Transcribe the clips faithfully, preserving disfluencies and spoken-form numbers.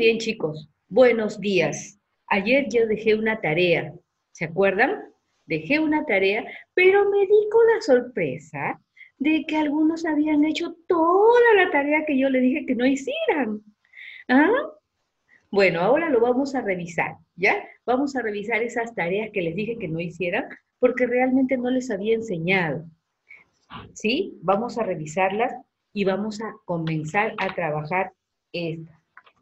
bien, chicos. Buenos días. Ayer yo dejé una tarea. ¿Se acuerdan? Dejé una tarea, pero me di con la sorpresa de que algunos habían hecho toda la tarea que yo les dije que no hicieran. ¿Ah? Bueno, ahora lo vamos a revisar, ¿ya? Vamos a revisar esas tareas que les dije que no hicieran porque realmente no les había enseñado. ¿Sí? Vamos a revisarlas y vamos a comenzar a trabajar esta.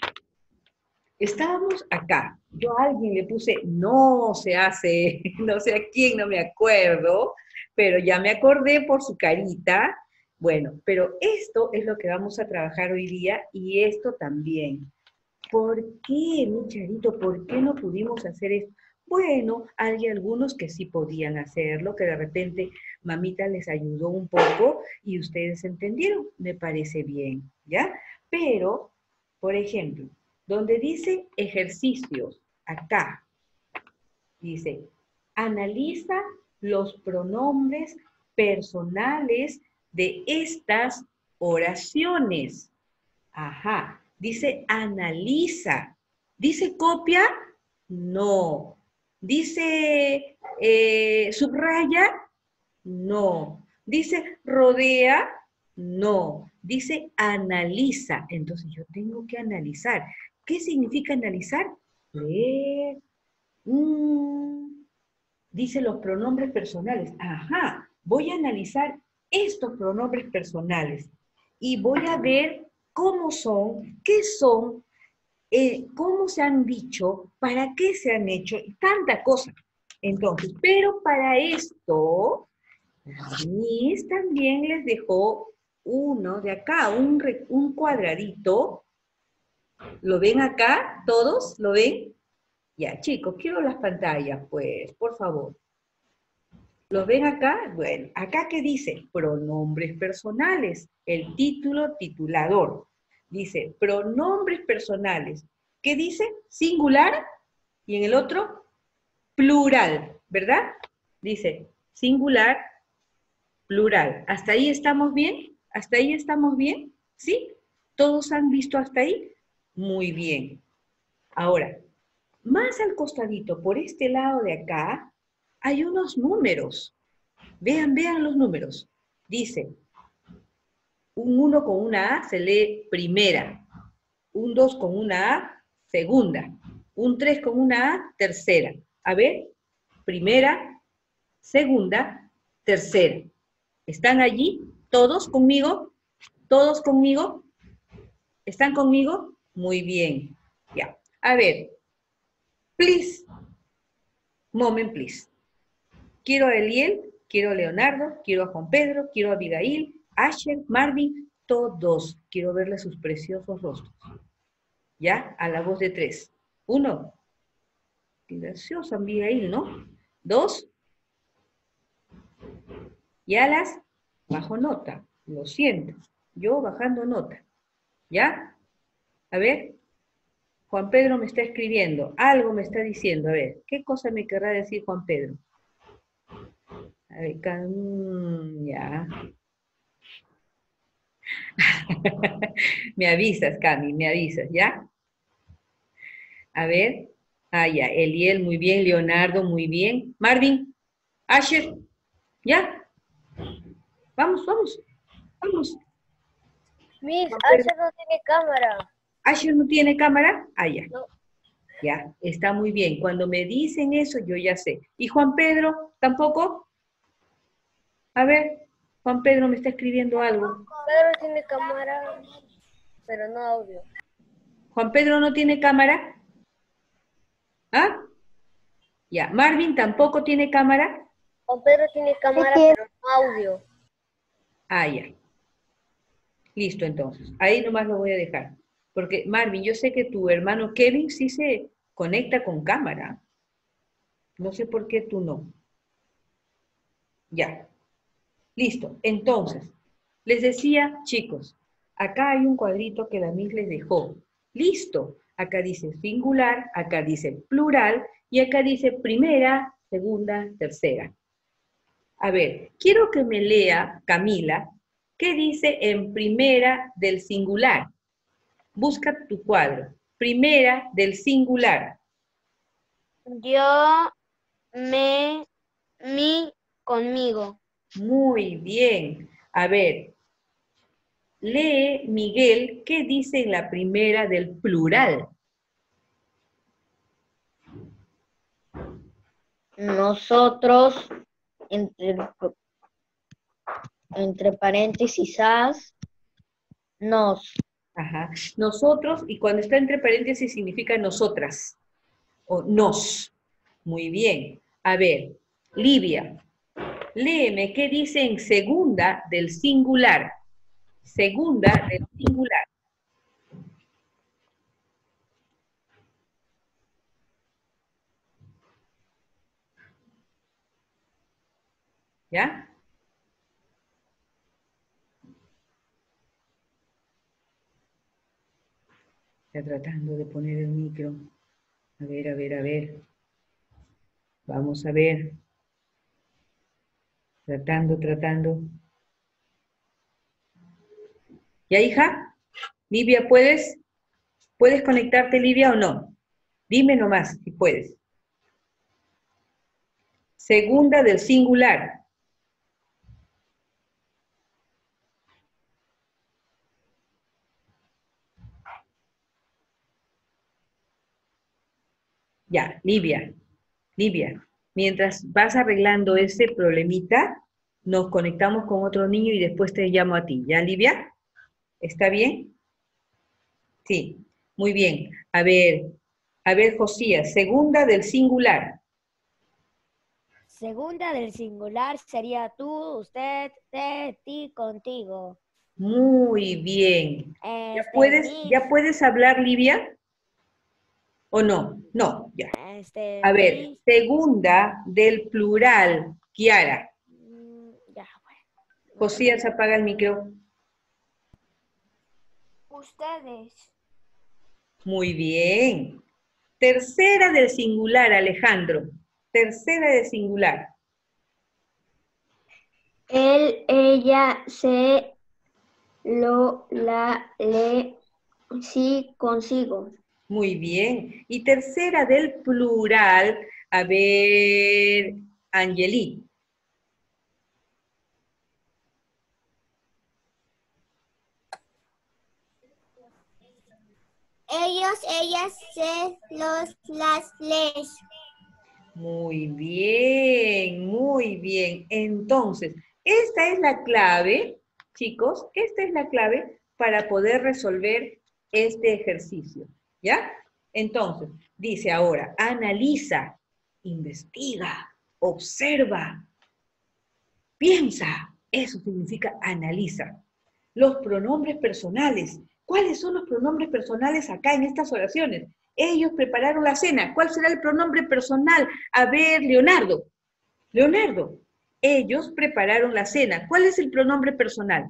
Estábamos acá. Yo a alguien le puse, no se hace, no sé a quién, no me acuerdo, pero ya me acordé por su carita. Bueno, pero esto es lo que vamos a trabajar hoy día y esto también. ¿Por qué, mi Charito? ¿Por qué no pudimos hacer esto? Bueno, hay algunos que sí podían hacerlo, que de repente mamita les ayudó un poco y ustedes entendieron. Me parece bien, ¿ya? Pero, por ejemplo, donde dice ejercicios, acá, dice, analiza los pronombres personales de estas oraciones. Ajá, dice analiza. ¿Dice copia? No. ¿Dice eh, subraya? No. ¿Dice rodea? No. Dice analiza. Entonces yo tengo que analizar. ¿Qué significa analizar? Leer. Mm, dice los pronombres personales. Ajá, voy a analizar estos pronombres personales y voy a ver cómo son, qué son, eh, cómo se han dicho, para qué se han hecho, y tanta cosa. Entonces, pero para esto, Miss también les dejó uno de acá, un, un cuadradito. ¿Lo ven acá? ¿Todos? ¿Lo ven? Ya, chicos, quiero las pantallas, pues, por favor. ¿Lo ven acá? Bueno, acá ¿qué dice? Pronombres personales. El título titulador. Dice, pronombres personales. ¿Qué dice? Singular. Y en el otro, plural. ¿Verdad? Dice, singular, plural. ¿Hasta ahí estamos bien? ¿Hasta ahí estamos bien? ¿Sí? ¿Todos han visto hasta ahí? Muy bien. Ahora, más al costadito, por este lado de acá, hay unos números. Vean, vean los números. Dice, un uno con una A se lee primera, un dos con una A, segunda, un tres con una A, tercera. A ver, primera, segunda, tercera. ¿Están allí? ¿Todos conmigo? ¿Todos conmigo? ¿Están conmigo? Muy bien. Ya. A ver, please, moment, please. Quiero a Eliel, quiero a Leonardo, quiero a Juan Pedro, quiero a Abigail, Asher, Marvin, todos. Quiero verle sus preciosos rostros. ¿Ya? A la voz de tres. Uno. Qué graciosa Abigail, ¿no? Dos. Y alas, bajo nota. Lo siento. Yo bajando nota. ¿Ya? A ver. Juan Pedro me está escribiendo. Algo me está diciendo. A ver. ¿Qué cosa me querrá decir Juan Pedro? A ver, ya. Me avisas, Cami, me avisas, ¿ya? A ver. Ah, ya. Eliel, muy bien. Leonardo, muy bien. Marvin. Asher. ¿Ya? Vamos, vamos. Vamos. Miss, Asher no tiene cámara. ¿Asher no tiene cámara? Ah, ya. No. Ya, está muy bien. Cuando me dicen eso, yo ya sé. ¿Y Juan Pedro tampoco? A ver, Juan Pedro me está escribiendo algo. Pedro tiene cámara, pero no audio. ¿Juan Pedro no tiene cámara? ¿Ah? Ya. ¿Marvin tampoco tiene cámara? Juan Pedro tiene cámara, pero no audio. Ah, ya. Listo, entonces. Ahí nomás lo voy a dejar. Porque, Marvin, yo sé que tu hermano Kevin sí se conecta con cámara. No sé por qué tú no. Ya. Listo. Entonces, les decía, chicos, acá hay un cuadrito que la Miss les dejó. Listo. Acá dice singular, acá dice plural, y acá dice primera, segunda, tercera. A ver, quiero que me lea, Camila, ¿qué dice en primera del singular? Busca tu cuadro. primera del singular. Yo, me, mi, conmigo. Muy bien. A ver, lee, Miguel, ¿qué dice en la primera del plural? Nosotros, entre, entre paréntesis, as, nos. Ajá. Nosotros, y cuando está entre paréntesis significa nosotras, o nos. Muy bien. A ver, Livia, léeme qué dice en segunda del singular. Segunda del singular. ¿Ya? Está tratando de poner el micro. A ver, a ver, a ver. Vamos a ver. Tratando, tratando. ¿Ya, hija? Livia, ¿puedes? ¿Puedes conectarte, Livia, o no? Dime nomás si puedes. Segunda del singular. Ya, Livia, Livia, mientras vas arreglando ese problemita, nos conectamos con otro niño y después te llamo a ti. ¿Ya, Livia? ¿Está bien? Sí, muy bien. A ver, a ver, Josías, segunda del singular. Segunda del singular sería tú, usted, te, ti, contigo. Muy bien. ¿Ya Este, puedes, mis, ya puedes hablar, Livia? ¿O no? No, ya. este, A ver, mis, segunda del plural, Kiara. mm, ya, bueno. Josías, apaga el micro. Ustedes. Muy bien. Tercera del singular, Alejandro. Tercera del singular. Él, ella, se, lo, la, le, sí, consigo. Muy bien. Y tercera del plural, a ver, Angeli. Ellos, ellas, se, los, las, les. Muy bien, muy bien. Entonces, esta es la clave, chicos, esta es la clave para poder resolver este ejercicio, ¿ya? Entonces, dice ahora, analiza, investiga, observa, piensa. Eso significa analiza. Los pronombres personales. ¿Cuáles son los pronombres personales acá en estas oraciones? Ellos prepararon la cena. ¿Cuál será el pronombre personal? A ver, Leonardo. Leonardo, ellos prepararon la cena. ¿Cuál es el pronombre personal?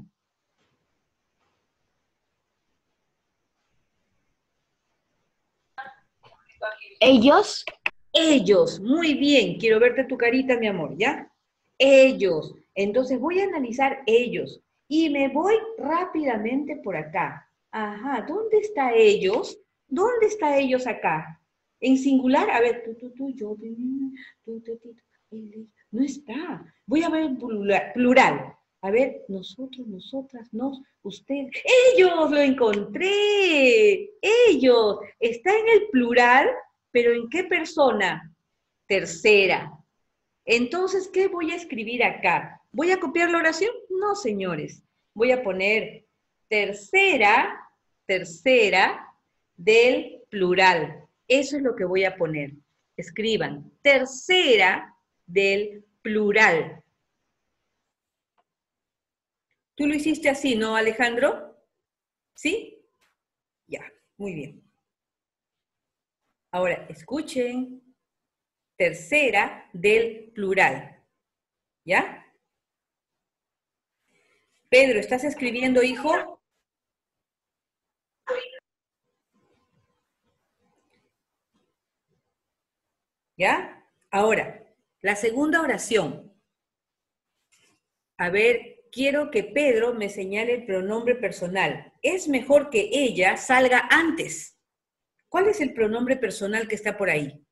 Ellos. Ellos. Muy bien. Quiero verte tu carita, mi amor, ¿ya? Ellos. Entonces voy a analizar ellos. Y me voy rápidamente por acá. Ajá, ¿dónde está ellos? ¿Dónde está ellos acá? En singular, a ver, tú, tú, tú, yo, tú, tú, tú, tú, él, no está. Voy a ver en plural, plural. A ver, nosotros, nosotras, nos, usted. ¡Ellos! ¡Lo encontré! ¡Ellos! Está en el plural, pero ¿en qué persona? Tercera. Entonces, ¿qué voy a escribir acá? ¿Voy a copiar la oración? No, señores. Voy a poner tercera, tercera del plural. Eso es lo que voy a poner. Escriban, tercera del plural. Tú lo hiciste así, ¿no, Alejandro? ¿Sí? Ya, muy bien. Ahora, escuchen. Tercera del plural. ¿Ya? Pedro, ¿estás escribiendo, hijo? ¿Ya? Ahora, la segunda oración. A ver, quiero que Pedro me señale el pronombre personal. Es mejor que ella salga antes. ¿Cuál es el pronombre personal que está por ahí?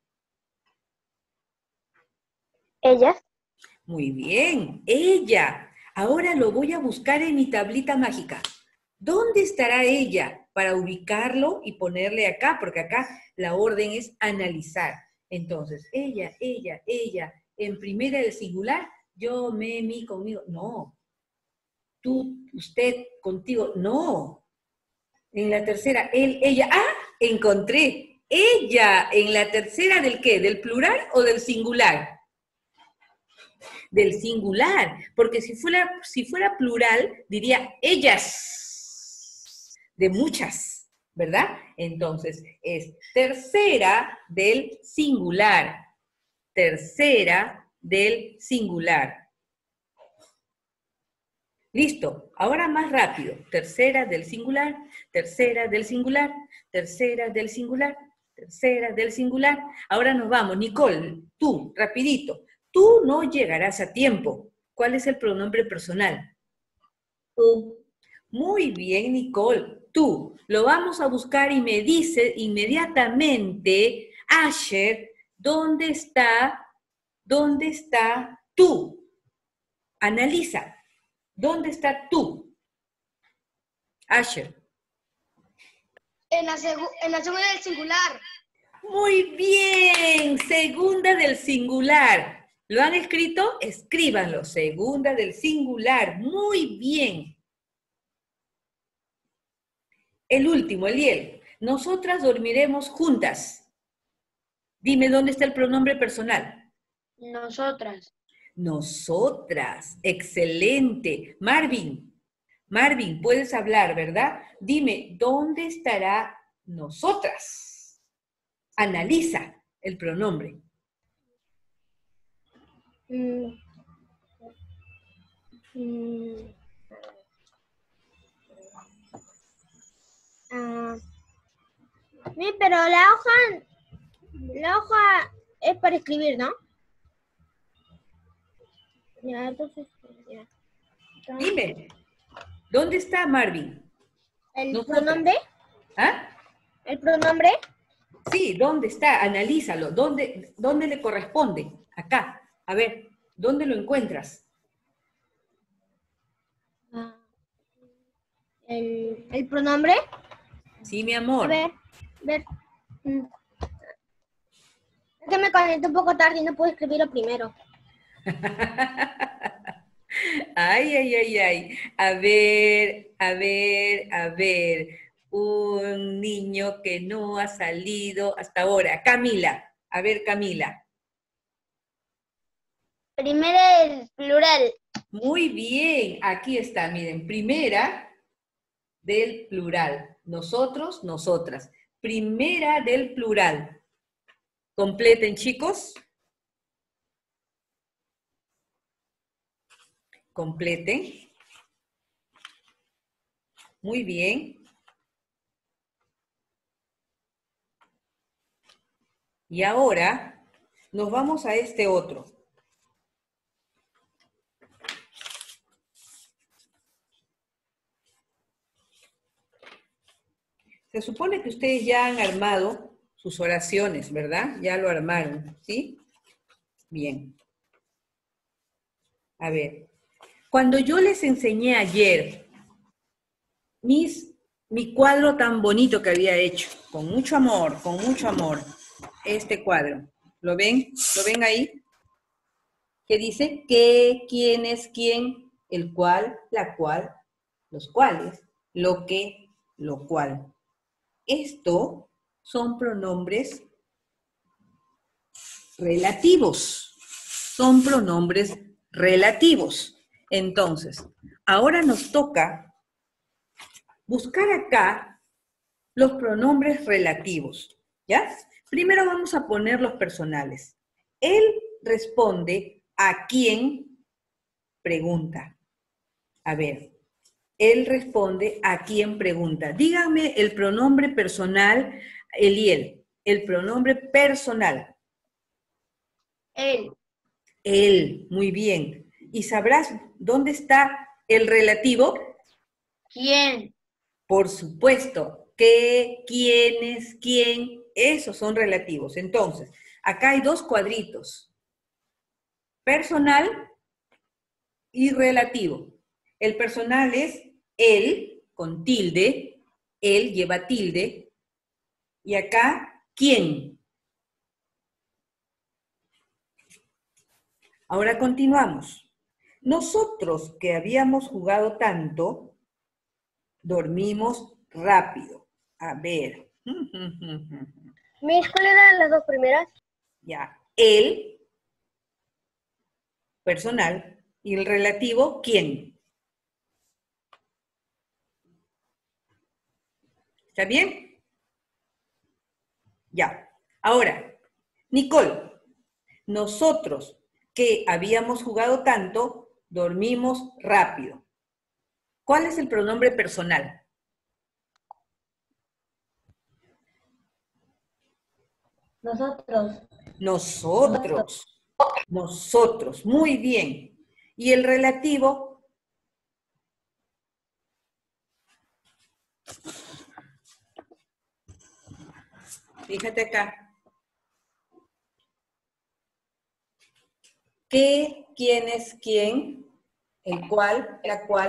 Ella. Muy bien, ella. Ahora lo voy a buscar en mi tablita mágica. ¿Dónde estará ella? Para ubicarlo y ponerle acá, porque acá la orden es analizar. Entonces, ella, ella, ella, en primera del singular, yo, me, mi, conmigo. No. Tú, usted, contigo. No. En la tercera, él, ella. ¡Ah! Encontré. Ella, en la tercera, ¿del qué? ¿Del plural o del singular? Del singular, porque si fuera, si fuera plural, diría ellas, de muchas, ¿verdad? Entonces, es tercera del singular, tercera del singular. Listo, ahora más rápido, tercera del singular, tercera del singular, tercera del singular, tercera del singular. Ahora nos vamos, Nicole, tú, rapidito. Tú no llegarás a tiempo. ¿Cuál es el pronombre personal? Tú. Muy bien, Nicole. Tú. Lo vamos a buscar y me dice inmediatamente, Asher, ¿dónde está? ¿Dónde está tú? Analiza. ¿Dónde está tú? Asher. En la, segu en la segunda del singular. Muy bien. Segunda del singular. ¿Lo han escrito? Escríbanlo. Segunda del singular. Muy bien. El último, Eliel. Nosotras dormiremos juntas. Dime, ¿dónde está el pronombre personal? Nosotras. Nosotras. Excelente. Marvin. Marvin, puedes hablar, ¿verdad? Dime, ¿dónde estará nosotras? Analiza el pronombre. Mm. Mm. Ah. Sí, pero la hoja, la hoja es para escribir, ¿no? Ya, entonces, ya. Entonces, Dime, ¿dónde está Marvin? ¿el Nosotras. pronombre? ¿Ah? ¿El pronombre? Sí, ¿dónde está? Analízalo. ¿Dónde, dónde le corresponde? Acá. A ver, ¿dónde lo encuentras? Ah. ¿El, el pronombre? Sí, mi A amor. ver, a ver. Mm. Es que me conecté un poco tarde y no puedo escribirlo primero. Ay, ay, ay, ay. A ver, a ver, a ver. Un niño que no ha salido hasta ahora. Camila. A ver, Camila. Primera el plural. Muy bien. Aquí está, miren. Primera del plural. Nosotros, nosotras. Primera del plural. Completen, chicos. Completen. Muy bien. Y ahora nos vamos a este otro. Se supone que ustedes ya han armado sus oraciones, ¿verdad? Ya lo armaron, ¿sí? Bien. A ver, cuando yo les enseñé ayer mis, mi cuadro tan bonito que había hecho, con mucho amor, con mucho amor, este cuadro, ¿lo ven? ¿Lo ven ahí? Que dice qué, quién es quién, el cual, la cual, los cuales, lo que, lo cual. Esto son pronombres relativos. Son pronombres relativos. Entonces, ahora nos toca buscar acá los pronombres relativos, ¿ya? Primero vamos a poner los personales. Él responde a quién pregunta. A ver, él responde a quién pregunta. Dígame el pronombre personal, Eliel, el pronombre personal. Él. Él, muy bien. ¿Y sabrás dónde está el relativo? ¿Quién? Por supuesto. qué, quiénes, quién, esos son relativos. Entonces, acá hay dos cuadritos. Personal y relativo. El personal es él, con tilde, él lleva tilde, y acá, ¿quién? Ahora continuamos. Nosotros que habíamos jugado tanto, dormimos rápido. A ver. Mis, ¿cuáles eran las dos primeras? Ya. El, personal, y el relativo, ¿quién? ¿Está bien? Ya. Ahora, Nicole, nosotros que habíamos jugado tanto, dormimos rápido. ¿Cuál es el pronombre personal? Nosotros. Nosotros. Nosotros. Muy bien. ¿Y el relativo? Fíjate acá. ¿Qué, quién es quién? El cual, la cual.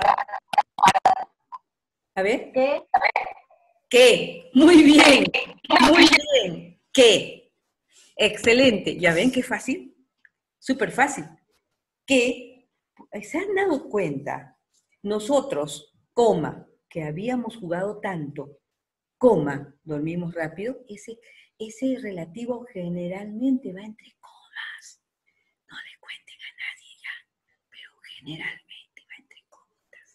A ver. ¿Qué? ¿Qué? Muy bien. Muy bien. ¿Qué? Excelente. ¿Ya ven qué fácil? Súper fácil. ¿Qué? ¿Se han dado cuenta? Nosotros, coma, que habíamos jugado tanto, coma, dormimos rápido, ese, ese relativo generalmente va entre comas. No le cuenten a nadie ya, pero generalmente va entre comas.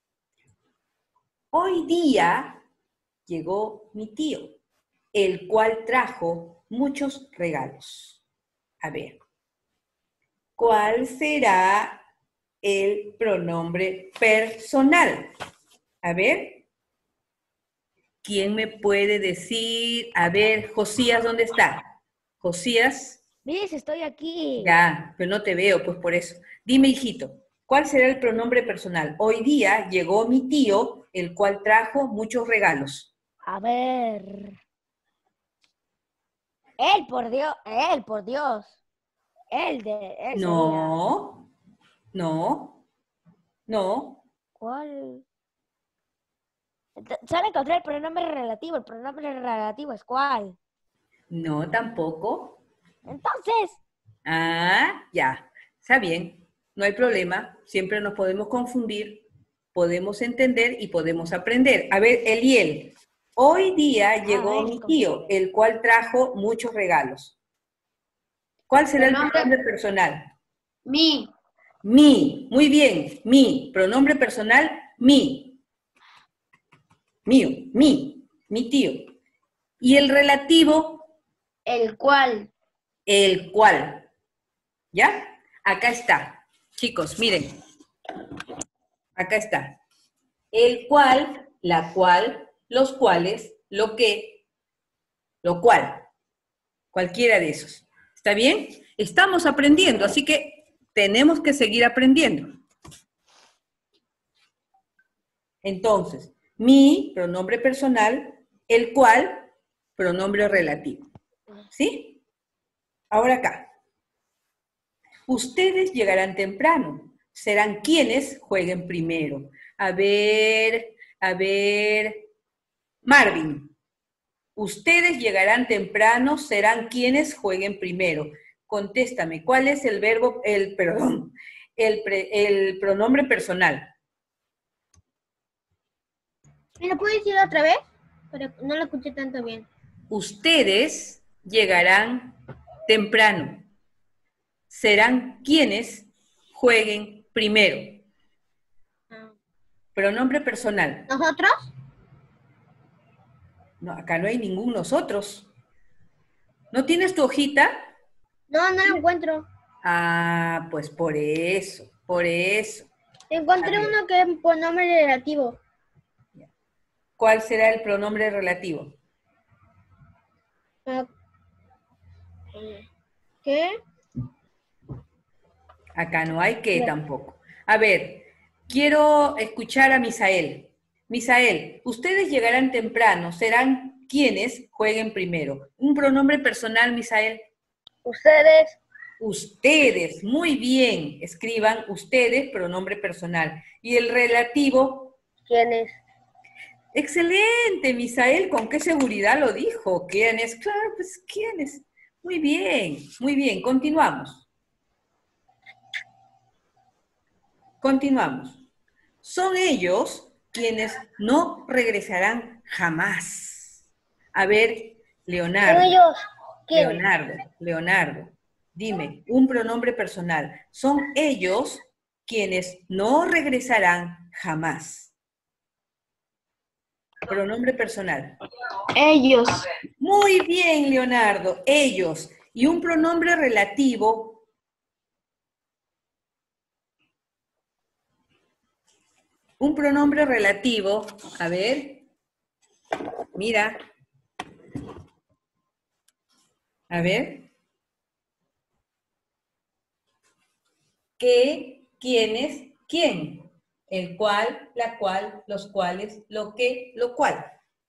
Hoy día llegó mi tío, el cual trajo muchos regalos. A ver, ¿cuál será el pronombre personal? A ver, ¿quién me puede decir? A ver, Josías, ¿dónde está? Josías. Miss, estoy aquí. Ya, pero no te veo, pues por eso. Dime, hijito, ¿cuál será el pronombre personal? Hoy día llegó mi tío, el cual trajo muchos regalos. A ver. Él, por Dios. Él, por Dios. Él de... Él No, no, no. ¿Cuál? Solo encontré el pronombre relativo. El pronombre relativo es ¿cuál? No, tampoco. Entonces. Ah, ya. Está bien. No hay problema. Siempre nos podemos confundir, podemos entender y podemos aprender. A ver, Eliel. Hoy día llegó mi tío, el cual trajo muchos regalos. ¿Cuál será el pronombre personal? Mi. Mi. Muy bien. Mi. Pronombre personal, mi. Mío. Mi. Mi tío. ¿Y el relativo? El cual. El cual. ¿Ya? Acá está. Chicos, miren. Acá está. El cual, la cual, los cuales, lo que, lo cual. Cualquiera de esos. ¿Está bien? Estamos aprendiendo, así que tenemos que seguir aprendiendo. Entonces, mi, pronombre personal, el cual, pronombre relativo. ¿Sí? Ahora acá. Ustedes llegarán temprano. Serán quienes jueguen primero. A ver, a ver. Marvin. Ustedes llegarán temprano, serán quienes jueguen primero. Contéstame, ¿cuál es el verbo, el, perdón, el, pre, el pronombre personal? ¿Me lo puedes decir otra vez? Pero no lo escuché tanto bien. Ustedes llegarán temprano. Serán quienes jueguen primero. Pronombre personal. ¿Nosotros? No, acá no hay ningún nosotros. ¿No tienes tu hojita? No, no lo encuentro. Ah, pues por eso, por eso. Encontré uno que es pronombre relativo. ¿Cuál será el pronombre relativo? ¿Qué? Acá no hay que tampoco. A ver, quiero escuchar a Misael. Misael, ustedes llegarán temprano, serán quienes jueguen primero. Un pronombre personal, Misael. Ustedes. Ustedes, muy bien. Escriban ustedes, pronombre personal. Y el relativo. ¿Quiénes? Excelente, Misael. ¿Con qué seguridad lo dijo? ¿Quiénes? Claro, pues ¿quiénes? Muy bien, muy bien. Continuamos. Continuamos. Son ellos quienes no regresarán jamás. A ver, Leonardo. ¿Son ellos? ¿Quiénes? Leonardo, Leonardo, dime, un pronombre personal. Son ellos quienes no regresarán jamás. Pronombre personal. Ellos. Muy bien, Leonardo, ellos. Y un pronombre relativo. Un pronombre relativo, a ver, mira. A ver. ¿Qué, quiénes, quién? El cual, la cual, los cuales, lo que, lo cual.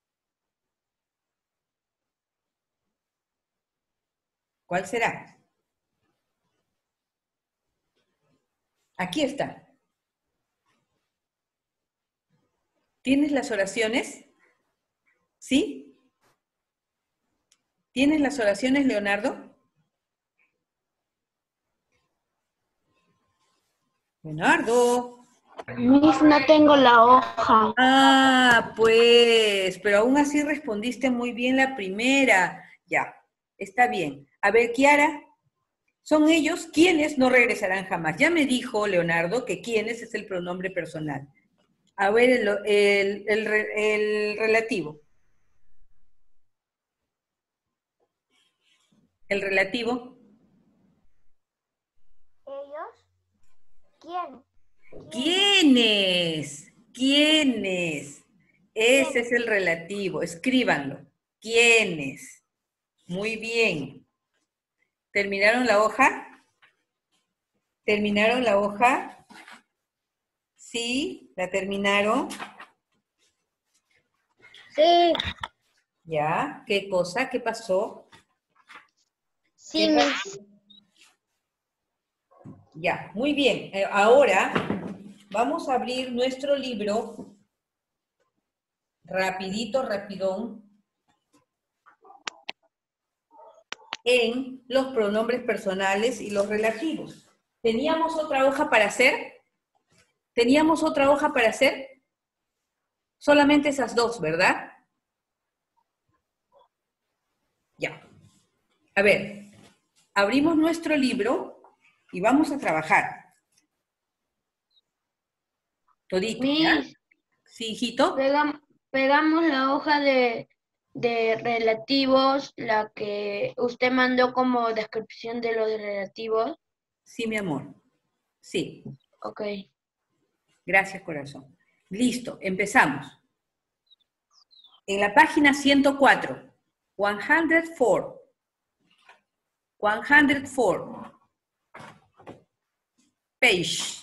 ¿Cuál será? Aquí está. ¿Tienes las oraciones? ¿Sí? ¿Tienes las oraciones, Leonardo? Leonardo. Miss, no tengo la hoja. Ah, pues, pero aún así respondiste muy bien la primera. Ya, está bien. A ver, Kiara, son ellos quienes no regresarán jamás. Ya me dijo Leonardo que quienes es el pronombre personal. A ver, el, el, el, el relativo. El relativo. ¿Ellos? ¿Quién? ¿Quiénes? ¿Quiénes? Ese es el relativo. Escríbanlo. ¿Quiénes? Muy bien. ¿Terminaron la hoja? ¿Terminaron la hoja? ¿Sí? ¿La terminaron? Sí. ¿Ya? ¿Qué cosa? ¿Qué pasó? Sí, ¿Qué Miss. pasó? Ya, muy bien. Eh, ahora vamos a abrir nuestro libro rapidito, rapidón, en los pronombres personales y los relativos. ¿Teníamos otra hoja para hacer? ¿Teníamos otra hoja para hacer? Solamente esas dos, ¿verdad? Ya. A ver, abrimos nuestro libro y vamos a trabajar. Todito, ¿ya? Miss, Sí, hijito. pegam- pegamos la hoja de, de relativos, la que usted mandó como descripción de los relativos. Sí, mi amor. Sí. Ok. Gracias, corazón. Listo, empezamos. En la página ciento cuatro, ciento cuatro. ciento cuatro. Page.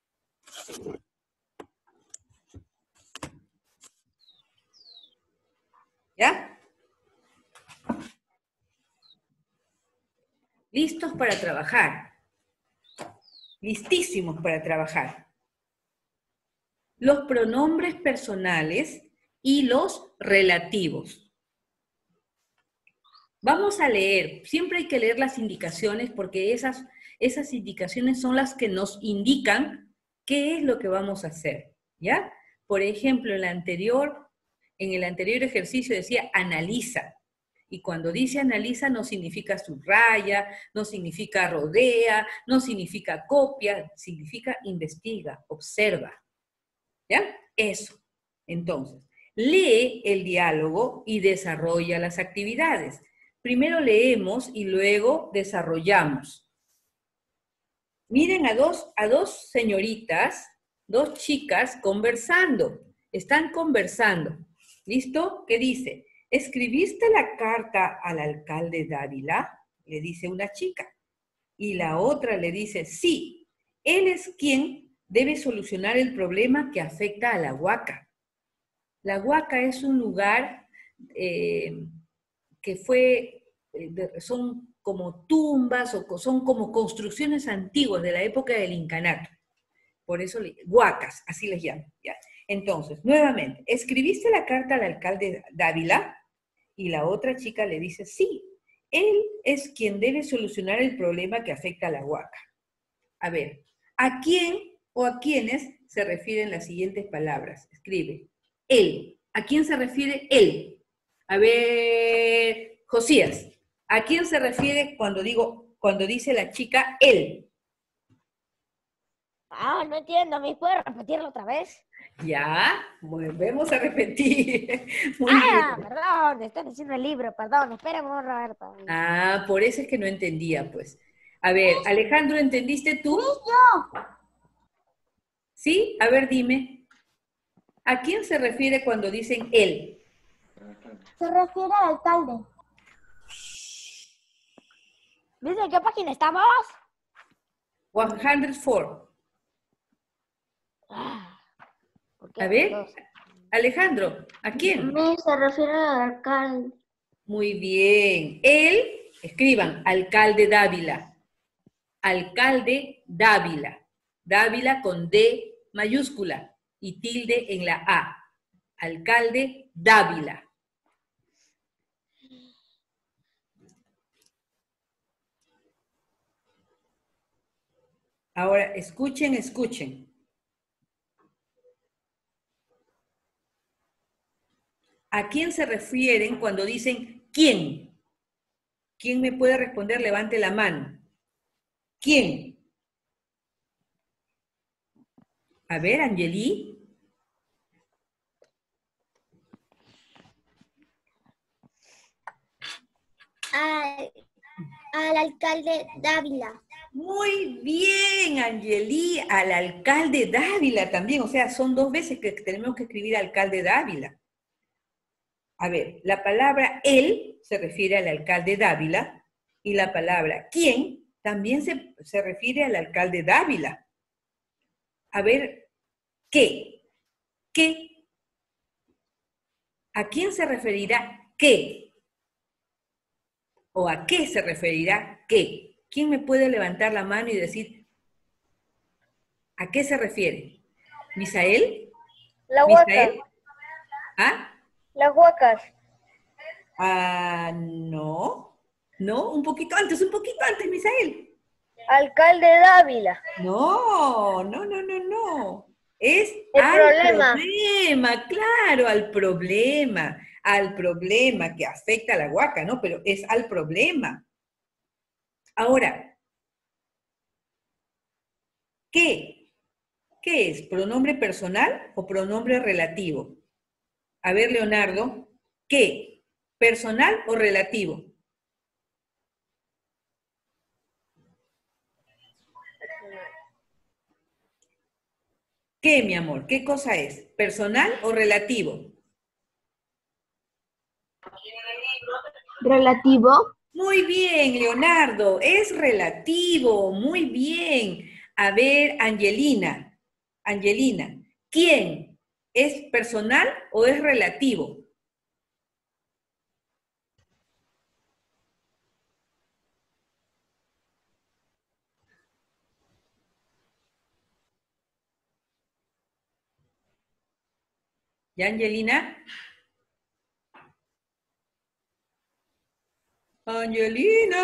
¿Ya? Listos para trabajar. Listísimos para trabajar. Los pronombres personales y los relativos. Vamos a leer. Siempre hay que leer las indicaciones porque esas, esas indicaciones son las que nos indican qué es lo que vamos a hacer. ¿Ya? Por ejemplo, en la anterior... En el anterior ejercicio decía analiza, y cuando dice analiza no significa subraya, no significa rodea, no significa copia, significa investiga, observa. ¿Ya? Eso. Entonces, lee el diálogo y desarrolla las actividades. Primero leemos y luego desarrollamos. Miren a dos, a dos señoritas, dos chicas conversando. Están conversando. ¿Listo? ¿Qué dice? ¿Escribiste la carta al alcalde Dávila? Le dice una chica. Y la otra le dice, sí, él es quien debe solucionar el problema que afecta a la Huaca. La Huaca es un lugar eh, que fue, eh, de- son como tumbas o co- son como construcciones antiguas de la época del incanato. Por eso, le- huacas, así les llaman. ¿Ya? Entonces, nuevamente, ¿escribiste la carta al alcalde Dávila? Y la otra chica le dice, sí, él es quien debe solucionar el problema que afecta a la Huaca. A ver, ¿a quién o a quiénes se refieren las siguientes palabras? Escribe, él. ¿A quién se refiere él? A ver, Josías, ¿a quién se refiere cuando digo, cuando dice la chica él? Ah, no entiendo, ¿me puedes repetirlo otra vez? Ya, volvemos a repetir. Muy Ah, bien. perdón, estoy diciendo el libro, perdón, espérame, Roberto. Ah, por eso es que no entendía, pues. A ver, Alejandro, ¿entendiste tú? ¿Sí? A ver, dime. ¿A quién se refiere cuando dicen él? Se refiere al alcalde. ¿Dice en qué página estamos? ciento cuatro. Ah, ¿por qué A los ver, dos? Alejandro, ¿a quién? Me se refiere al alcalde. Muy bien. Él, escriban, alcalde Dávila. Alcalde Dávila. Dávila con D mayúscula y tilde en la A. Alcalde Dávila. Ahora, escuchen, escuchen. ¿A quién se refieren cuando dicen quién? ¿Quién me puede responder? Levante la mano. ¿Quién? A ver, Angeli. Al, al alcalde Dávila. Muy bien, Angeli, al alcalde Dávila también. O sea, son dos veces que tenemos que escribir alcalde Dávila. A ver, la palabra él se refiere al alcalde Dávila y la palabra quién también se, se refiere al alcalde Dávila. A ver, ¿qué? ¿Qué? ¿A quién se referirá qué? ¿O a qué se referirá qué? ¿Quién me puede levantar la mano y decir a qué se refiere? ¿Misael? La ¿Misael? ¿Ah? Las huacas. Ah, no. No, un poquito antes, un poquito antes, Misael. Alcalde Dávila. No, no, no, no, no. Es El al problema. problema, claro, al problema, al problema que afecta a la Huaca, ¿no? Pero es al problema. Ahora, ¿qué? ¿Qué es? ¿Pronombre personal o pronombre relativo? A ver, Leonardo, ¿qué? ¿Personal o relativo? ¿Qué, mi amor? ¿Qué cosa es? ¿Personal o relativo? Relativo. Muy bien, Leonardo, es relativo, muy bien. A ver, Angelina, Angelina, ¿quién? ¿Es personal o es relativo? ¿Ya, Angelina? Angelina.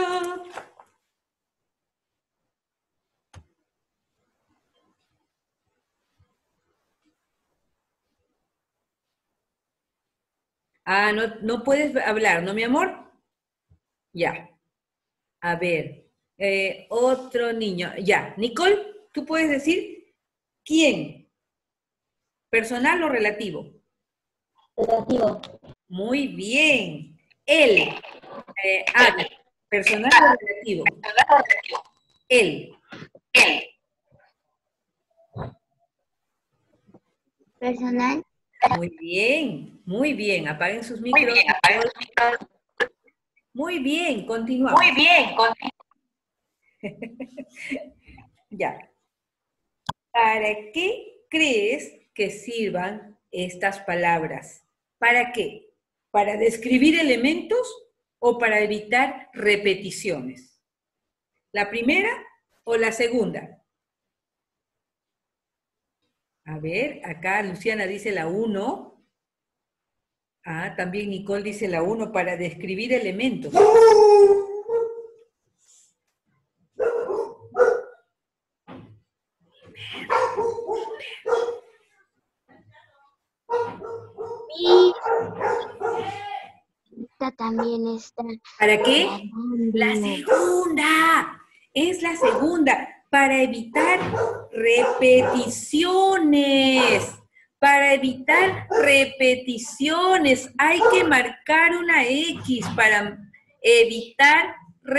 Ah, no, no puedes hablar, ¿no, mi amor? Ya. A ver, eh, otro niño. Ya, Nicole, ¿tú puedes decir quién? ¿Personal o relativo? Relativo. Muy bien. Él. Eh, Adi, ¿personal o relativo? Él. Personal. Muy bien, muy bien. Apaguen sus micros. Muy bien, continuamos. Muy bien. con- Ya. ¿Para qué crees que sirvan estas palabras. ¿Para qué? ¿Para describir elementos o para evitar repeticiones? ¿La primera o la segunda? A ver, acá Luciana dice la uno. Ah, también Nicole dice la uno, para describir elementos. Y esta también está. ¿Para qué? La segunda. Es la segunda. Para evitar repeticiones. Para evitar repeticiones. Hay que marcar una X para evitar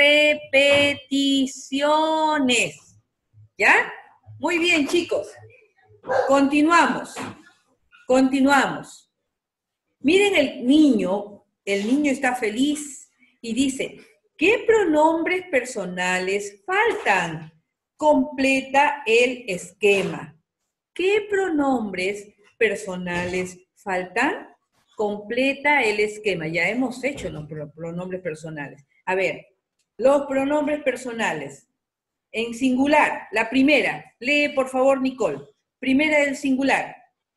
repeticiones. ¿Ya? Muy bien, chicos. Continuamos. Continuamos. Miren el niño. El niño está feliz y dice, ¿qué pronombres personales faltan? Completa el esquema. ¿Qué pronombres personales faltan? Completa el esquema. Ya hemos hecho los pronombres personales. A ver, los pronombres personales. En singular, la primera. Lee, por favor, Nicole. Primera del singular.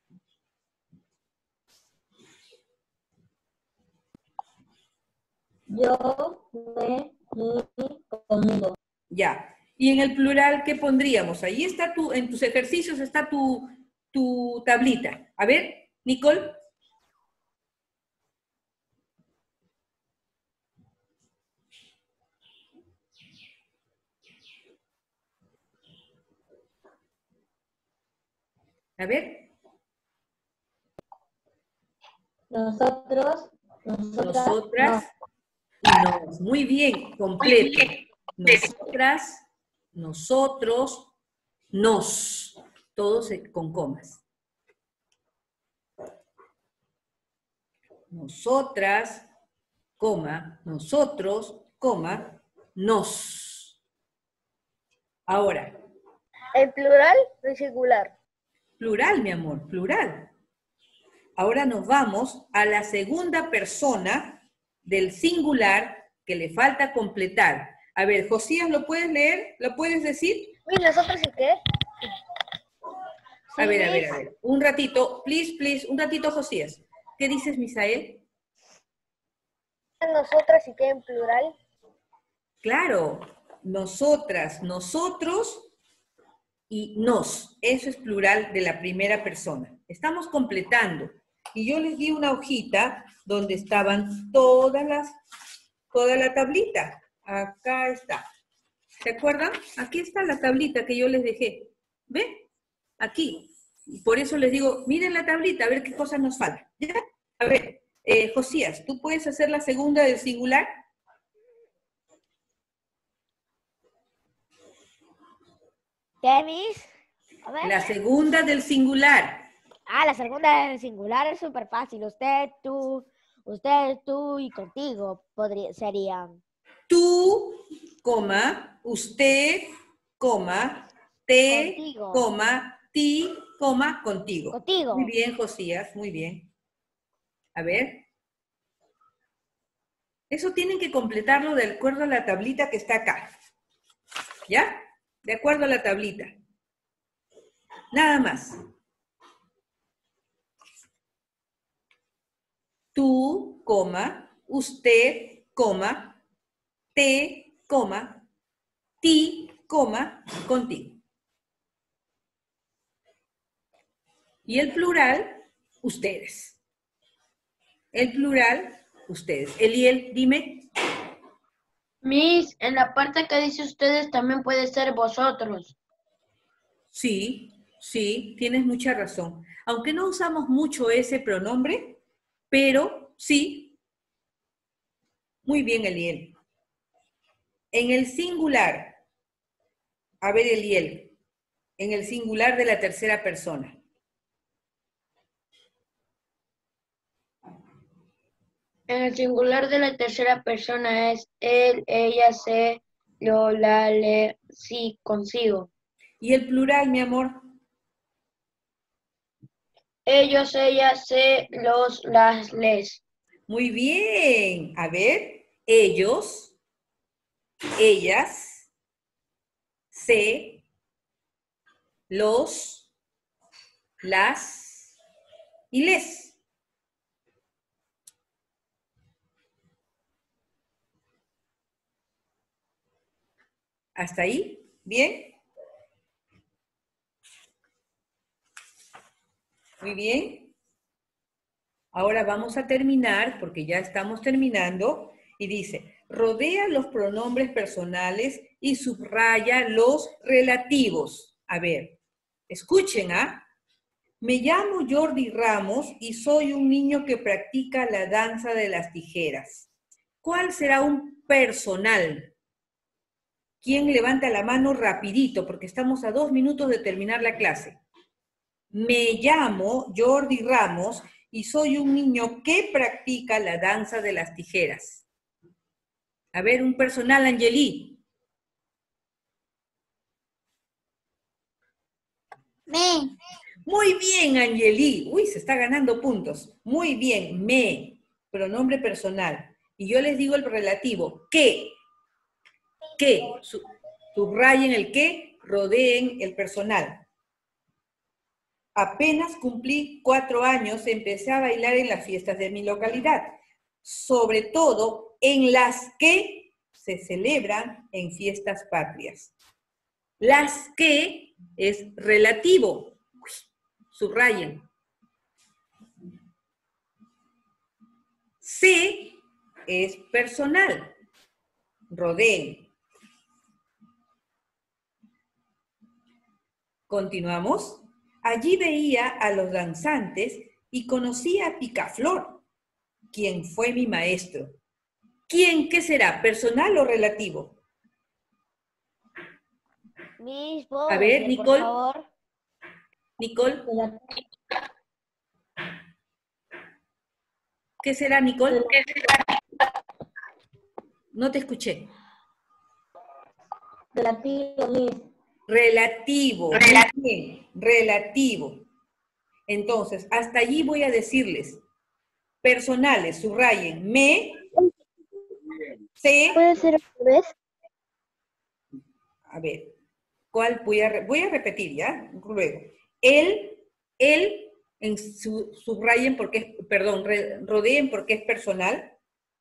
Yo, me, mi, conmigo. Ya. Y en el plural, ¿qué pondríamos? Ahí está tu, en tus ejercicios está tu, tu tablita. A ver, Nicole. A ver. Nosotros, nosotras, Nosotras y nos. Muy bien, completo. Nosotras, nosotros, nos. Todos con comas. Nosotras, coma, nosotros, coma, nos. Ahora. ¿En plural o en singular? Plural, mi amor, plural. Ahora nos vamos a la segunda persona del singular que le falta completar. A ver, Josías, ¿lo puedes leer? ¿Lo puedes decir? ¿Y nosotros y qué? A ver, a ver, a ver. Un ratito, please, please, un ratito, Josías. ¿Qué dices, Misael? ¿Nosotras y qué en plural? Claro, nosotras, nosotros y nos. Eso es plural de la primera persona. Estamos completando. Y yo les di una hojita donde estaban todas las, toda la tablita. Acá está. ¿Se acuerdan? Aquí está la tablita que yo les dejé. ¿Ven? Aquí. Y por eso les digo, miren la tablita, a ver qué cosas nos faltan. ¿Ya? A ver, eh, Josías, ¿tú puedes hacer la segunda del singular? ¿Qué, Miss? A ver. La segunda del singular. Ah, la segunda del singular es súper fácil. Usted, tú, usted, tú y contigo podría, serían. Tú, coma, usted, coma, te, Contigo. coma, ti, coma, contigo. Contigo. Muy bien, Josías, muy bien. A ver. Eso tienen que completarlo de acuerdo a la tablita que está acá. ¿Ya? De acuerdo a la tablita. Nada más. Tú, coma, usted, coma, te, coma, ti, coma, contigo. Y el plural, ustedes. El plural, ustedes. Eliel, dime. Miss, en la parte que dice ustedes también puede ser vosotros. Sí, sí, tienes mucha razón. Aunque no usamos mucho ese pronombre, pero sí. Muy bien, Eliel. En el singular, a ver, Eliel, en el singular de la tercera persona. En el singular de la tercera persona es él, ella, se, lo, la, le, sí, consigo. ¿Y el plural, mi amor? ellos, ellas, se, los, las, les. Muy bien. A ver, ellos, ellas, se, los, las y les. ¿Hasta ahí? ¿Bien? Muy bien. Ahora vamos a terminar, porque ya estamos terminando, y dice, rodea los pronombres personales y subraya los relativos. A ver, escuchen, ¿ah? Me llamo Jordi Ramos y soy un niño que practica la danza de las tijeras. ¿Cuál será un personal? ¿Quién levanta la mano rapidito? Porque estamos a dos minutos de terminar la clase. Me llamo Jordi Ramos y soy un niño que practica la danza de las tijeras. A ver, un personal, Angeli. Me. Muy bien, Angeli. Uy, se está ganando puntos. Muy bien, me, pronombre personal. Y yo les digo el relativo, que. Que, subrayen el que, rodeen el personal. Apenas cumplí cuatro años, empecé a bailar en las fiestas de mi localidad, sobre todo en las que se celebran en fiestas patrias. Las que es relativo, subrayen. Se es personal, rodeen. Continuamos. Allí veía a los danzantes y conocí a Picaflor, quien fue mi maestro. ¿Quién qué será? ¿Personal o relativo? Miss, ¿puedo A ver, decir, Nicole. por favor? Nicole. ¿Qué será, Nicole? No te escuché. Relativo, Miss. Relativo. Muy bien, relativo. Entonces, hasta allí voy a decirles. Personales, subrayen. Me, se. ¿Puede ser otra vez? A ver, ¿cuál voy a, voy a repetir ya? Luego. Él, él, en su, subrayen porque es, perdón, re, rodeen porque es personal.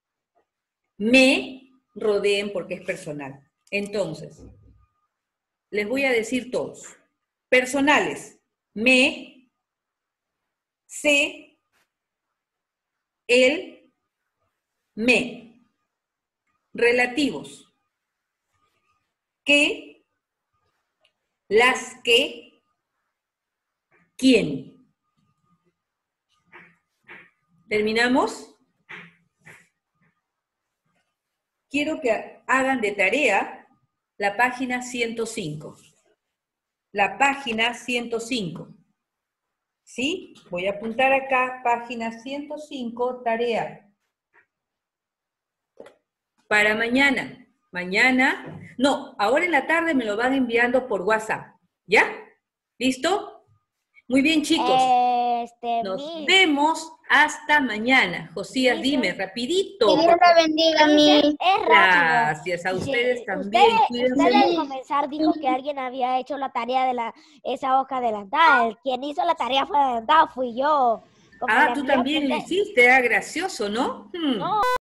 Me, rodeen porque es personal. Entonces, les voy a decir todos. Personales, me, se, él, me. Relativos, que, las que, quién. ¿Terminamos? Quiero que hagan de tarea la página ciento cinco. La página ciento cinco. ¿Sí? Voy a apuntar acá, página ciento cinco, tarea. Para mañana. Mañana. No, ahora en la tarde me lo van enviando por WhatsApp. ¿Ya? ¿Listo? Muy bien, chicos. Este, Nos Miss, vemos hasta mañana. Josías, Miss, dime, rapidito. Que Dios la bendiga, Miss, mi. es, es rápido. Gracias a Sí, ustedes usted, también. Cuídense usted al mucho. comenzar dijo que alguien había hecho la tarea de la, esa hoja adelantada. El quien hizo la tarea fue adelantada, fui yo. Como Ah, la tú envié a también lo usted. hiciste, era gracioso, ¿no? Hmm. No.